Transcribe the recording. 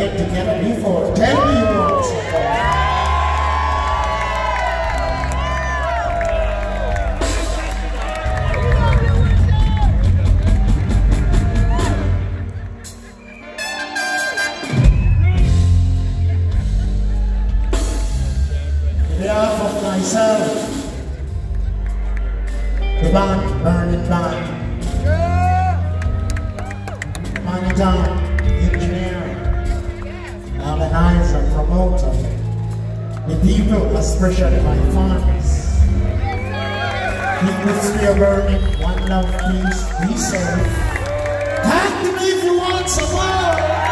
been together before. Tell me you want support. On behalf of myself, the band, Burning Band, manager, engineer, organizer, promoter, the people, especially my fans, keep the sphere burning, one love, peace, be safe. Thank me if you want some more.